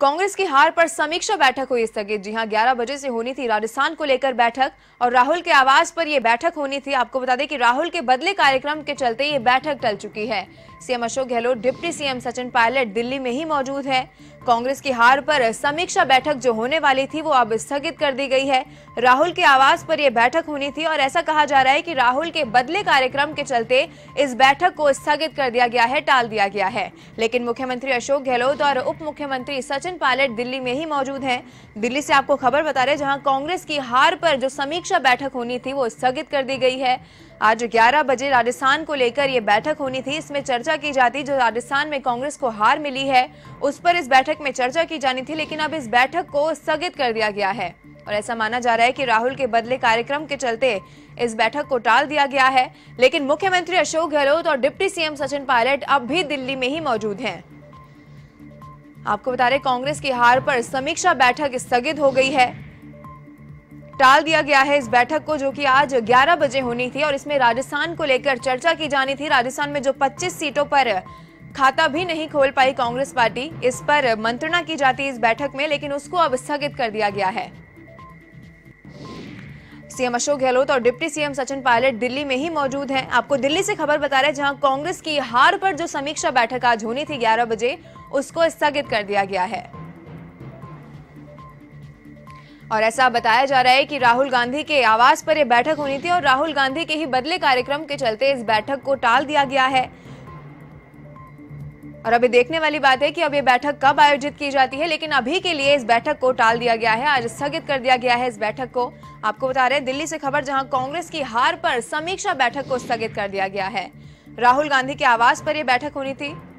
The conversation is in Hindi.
कांग्रेस की हार पर समीक्षा बैठक हुई स्थगित। जी हां, 11 बजे से होनी थी राजस्थान को लेकर बैठक और राहुल के आवास पर यह बैठक होनी थी। आपको बता दें कि राहुल के बदले कार्यक्रम के चलते ये बैठक टल चुकी है। CM Ashok Gehlot, deputy CM Sachin Pilot Delhi में ही मौजूद है। कांग्रेस की हार पर समीक्षा बैठक जो होने वाली थी वो अब स्थगित कर दी गई है। राहुल के आवास पर यह बैठक होनी थी और ऐसा कहा जा रहा है कि राहुल के बदले कार्यक्रम के चलते इस बैठक को स्थगित कर दिया गया है, टाल दिया गया है। लेकिन मुख्यमंत्री अशोक गहलोत और उप मुख्यमंत्री सचिन पायलट दिल्ली में ही मौजूद हैं। दिल्ली से आपको खबर बता रहे, जहां कांग्रेस की हार पर जो समीक्षा बैठक होनी थी वो स्थगित कर दी गई है। आज 11 बजे राजस्थान को लेकर यह बैठक होनी थी। इसमें चर्चा की जाती, जो राजस्थान में कांग्रेस को हार मिली है उस पर इस बैठक में चर्चा की जानी थी, लेकिन अब इस बैठक को स्थगित कर दिया गया है और ऐसा माना जा रहा है कि राहुल के बदले कार्यक्रम के चलते इस बैठक को टाल दिया गया है। लेकिन मुख्यमंत्री अशोक गहलोत और डिप्टी सीएम सचिन पायलट अब भी दिल्ली में ही मौजूद हैं। आपको बता रहे, कांग्रेस की हार पर समीक्षा बैठक स्थगित हो गई है, टाल दिया गया है इस बैठक को, जो कि आज 11 बजे होनी थी और इसमें राजस्थान को लेकर चर्चा की जानी थी। राजस्थान में जो 25 सीटों पर खाता भी नहीं खोल पाई कांग्रेस पार्टी, इस पर मंत्रणा की जाती इस बैठक में, लेकिन उसको अब स्थगित कर दिया गया है। सीएम अशोक गहलोत और डिप्टी सीएम सचिन पायलट दिल्ली में ही मौजूद हैं। आपको दिल्ली से खबर बता रहे हैं, जहां कांग्रेस की हार पर जो समीक्षा बैठक आज होनी थी 11 बजे, उसको स्थगित कर दिया गया है। और ऐसा बताया जा रहा है कि राहुल गांधी के आवास पर यह बैठक होनी थी और राहुल गांधी के ही बदले कार्यक्रम के चलते इस बैठक को टाल दिया गया है। और अभी देखने वाली बात है कि अब ये बैठक कब आयोजित की जाती है, लेकिन अभी के लिए इस बैठक को टाल दिया गया है, आज स्थगित कर दिया गया है इस बैठक को। आपको बता रहे हैं दिल्ली से खबर, जहां कांग्रेस की हार पर समीक्षा बैठक को स्थगित कर दिया गया है। राहुल गांधी के आवास पर यह बैठक होनी थी।